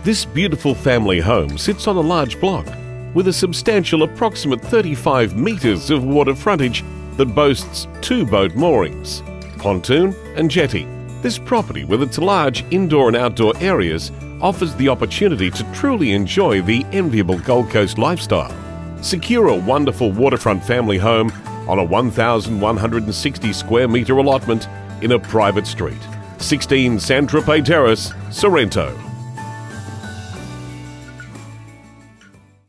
This beautiful family home sits on a large block with a substantial approximate 35 metres of water frontage that boasts 2 boat moorings, pontoon and jetty. This property, with its large indoor and outdoor areas, offers the opportunity to truly enjoy the enviable Gold Coast lifestyle. Secure a wonderful waterfront family home on a 1,160 square metre allotment in a private street. 16 Tropez Terrace, Sorrento.